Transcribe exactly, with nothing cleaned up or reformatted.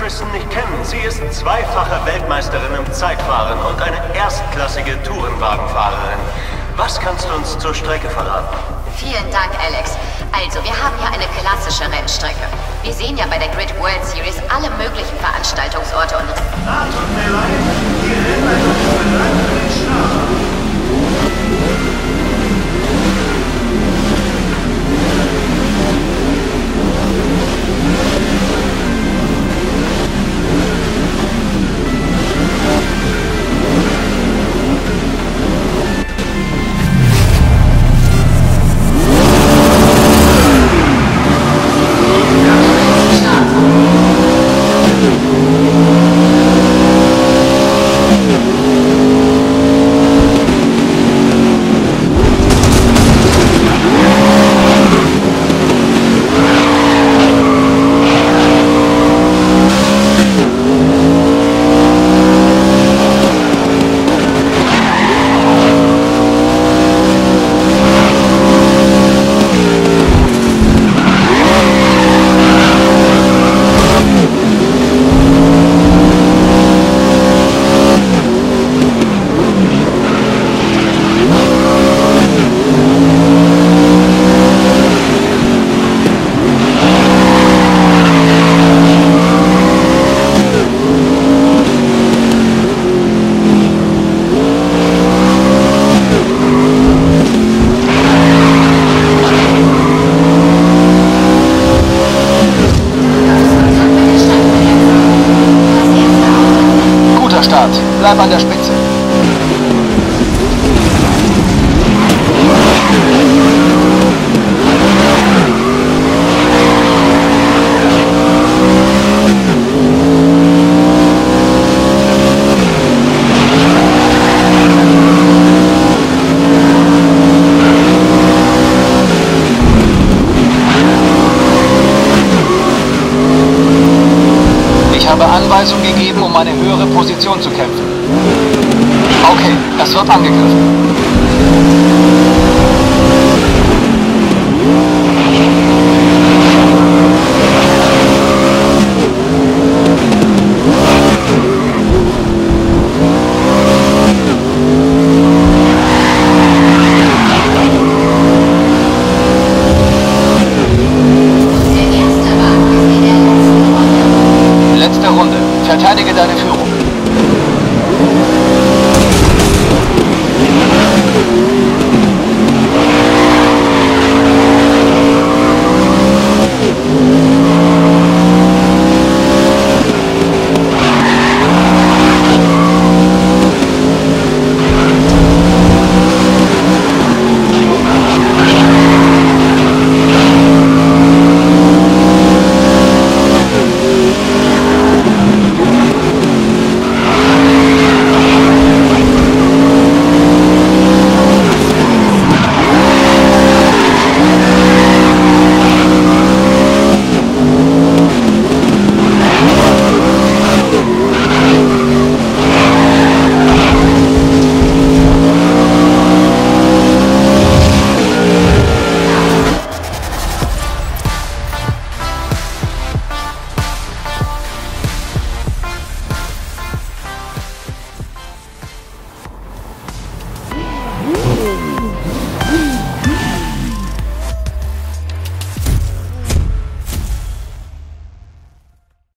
Kristen nicht kennen. Sie ist zweifache Weltmeisterin im Zeitfahren und eine erstklassige Tourenwagenfahrerin. Was kannst du uns zur Strecke verraten? Vielen Dank, Alex. Also, wir haben hier eine klassische Rennstrecke. Wir sehen ja bei der GRID World Series alle möglichen Veranstaltungsorte und... Ah, tut mir leid. Die Rennleitung ist bereit für den Start. Bleib an der Spitze. Ich habe Anweisung gegeben, um eine höhere Position zu kämpfen. Okay, das wird angegriffen.